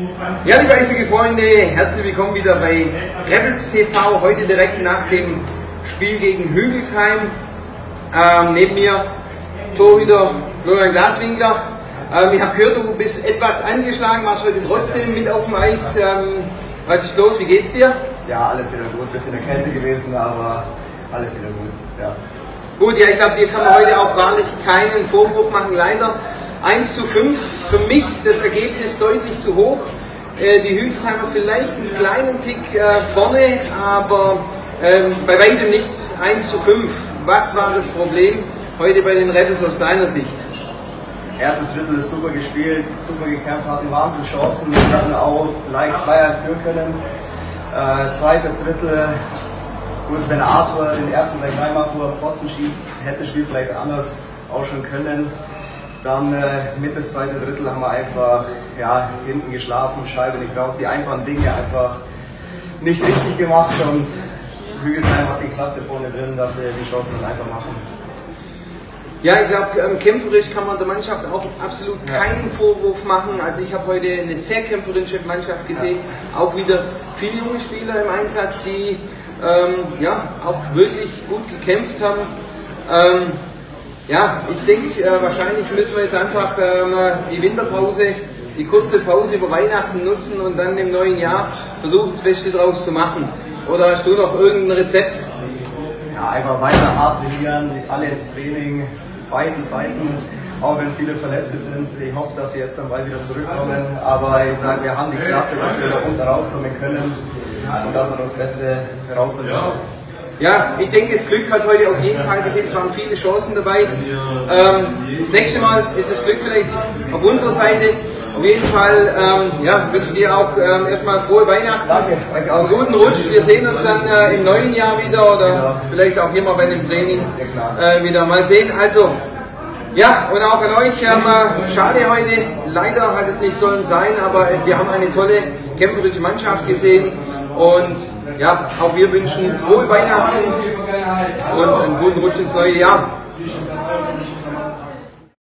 Ja, liebe Eishockey-Freunde, herzlich willkommen wieder bei Rebels TV, heute direkt nach dem Spiel gegen Hügelsheim. Neben mir Torhüter Florian Glaswinkler. Ich habe gehört, du bist etwas angeschlagen, warst heute trotzdem mit auf dem Eis. Was ist los, wie geht's dir? Ja, alles wieder gut, bisschen in der Kälte gewesen, aber alles wieder gut. Ja. Gut, ja, ich glaube, dir kann man heute auch gar nicht keinen Vorwurf machen, leider. 1:5, für mich das Ergebnis deutlich zu hoch. Die Hügelsheimer vielleicht einen kleinen Tick vorne, aber bei weitem nicht 1:5. Was war das Problem heute bei den Rebels aus deiner Sicht? Erstes Drittel ist super gespielt, super gekämpft, hatten wahnsinnig Chancen, wir hatten auch leicht 2-1 führen können. Zweites Drittel, gut, wenn Arthur den ersten gleich reinmacht, wo er am Pfosten schießt, hätte das Spiel vielleicht anders ausschauen können. Dann Mitte des zweiten Drittel haben wir einfach hinten geschlafen, Scheibe nicht raus, die einfachen Dinge einfach nicht richtig gemacht und Hügelsheim hat die Klasse vorne drin, dass sie die Chancen dann einfach machen. Ja, ich glaube, kämpferisch kann man der Mannschaft auch absolut keinen Vorwurf machen. Also ich habe heute eine sehr kämpferische Mannschaft gesehen, auch wieder viele junge Spieler im Einsatz, die auch wirklich gut gekämpft haben. Ja, ich denke, wahrscheinlich müssen wir jetzt einfach die Winterpause, die kurze Pause über Weihnachten nutzen und dann im neuen Jahr versuchen, das Beste draus zu machen. Oder hast du noch irgendein Rezept? Ja, einfach weiter hart trainieren, alle ins Training, fighten, auch wenn viele Verletzte sind. Ich hoffe, dass sie jetzt dann bald wieder zurückkommen, aber ich sage, wir haben die Klasse, dass wir da unten rauskommen können und dass wir das Beste rausholen. Ja, ich denke, das Glück hat heute auf jeden Fall gefehlt, es waren viele Chancen dabei. Das nächste Mal ist das Glück vielleicht auf unserer Seite. Auf jeden Fall wünsche ich dir auch erstmal frohe Weihnachten. Danke, einen guten Rutsch. Wir sehen uns dann im neuen Jahr wieder oder vielleicht auch hier mal bei dem Training wieder mal sehen. Also, ja, und auch an euch, schade heute, leider hat es nicht sollen sein, aber wir haben eine tolle kämpferische Mannschaft gesehen. Und ja, auch wir wünschen frohe Weihnachten und einen guten Rutsch ins neue Jahr.